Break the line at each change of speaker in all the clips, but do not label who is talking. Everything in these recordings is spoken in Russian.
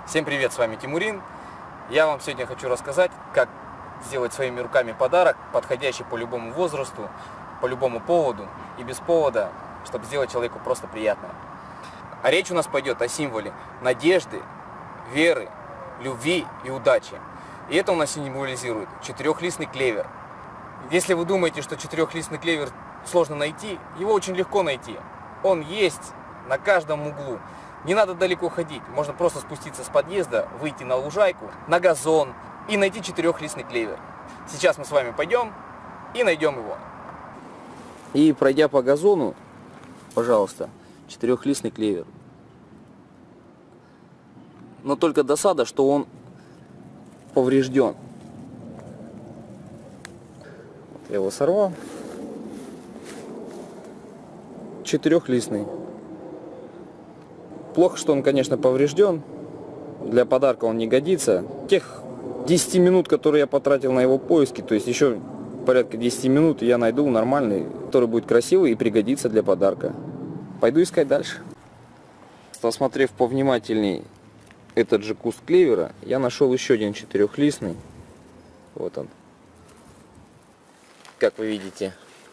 Всем привет, с вами Тимурин. Я вам сегодня хочу рассказать, как сделать своими руками подарок, подходящий по любому возрасту, по любому поводу и без повода, чтобы сделать человеку просто приятное. А речь у нас пойдет о символе надежды, веры, любви и удачи. И это у нас символизирует четырехлистный клевер. Если вы думаете, что четырехлистный клевер сложно найти, его очень легко найти. Он есть на каждом углу. Не надо далеко ходить, можно просто спуститься с подъезда, выйти на лужайку, на газон и найти четырехлистный клевер. Сейчас мы с вами пойдем и найдем его. И пройдя по газону, пожалуйста, четырехлистный клевер. Но только досада, что он поврежден. Я его сорвал. Четырехлистный. Плохо, что он, конечно, поврежден. Для подарка он не годится. Тех 10 минут, которые я потратил на его поиски, то есть еще порядка 10 минут, я найду нормальный, который будет красивый и пригодится для подарка. Пойду искать дальше. Осмотрев повнимательней этот же куст клевера, я нашел еще один четырехлистный. Вот он. Как вы видите.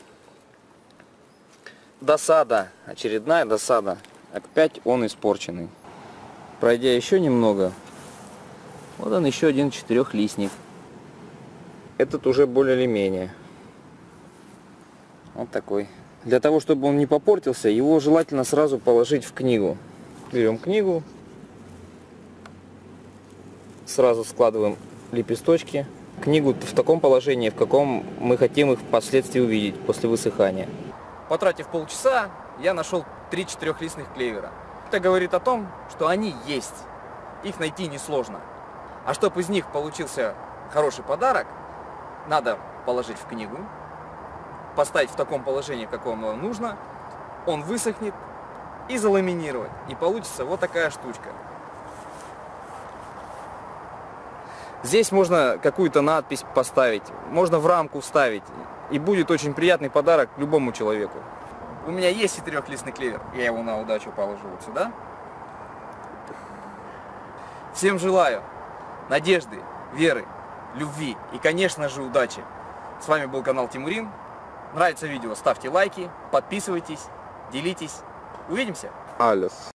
Досада, очередная досада. Опять он испорченный. Пройдя еще немного, вот он еще один четырехлистник. Этот уже более или менее. Вот такой. Для того, чтобы он не попортился, его желательно сразу положить в книгу. Берем книгу, сразу складываем лепесточки. Книгу в таком положении, в каком мы хотим их впоследствии увидеть после высыхания. Потратив полчаса, я нашел 3 четырехлистных клевера. Это говорит о том, что они есть. Их найти несложно. А чтобы из них получился хороший подарок, надо положить в книгу, поставить в таком положении, в каком вам нужно, он высохнет, и заламинировать. И получится вот такая штучка. Здесь можно какую-то надпись поставить, можно в рамку вставить. И будет очень приятный подарок любому человеку. У меня есть четырехлистный клевер. Я его на удачу положу вот сюда. Всем желаю надежды, веры, любви и, конечно же, удачи. С вами был канал Тимурин. Нравится видео, ставьте лайки, подписывайтесь, делитесь. Увидимся.
Алис.